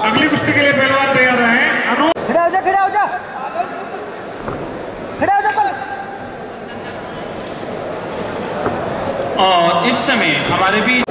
अगली कुश्ती के लिए पहलवान तैयार रहे। खड़ा हो जा, खड़ा हो जा, खड़ा हो जा। और इस समय हमारे बीच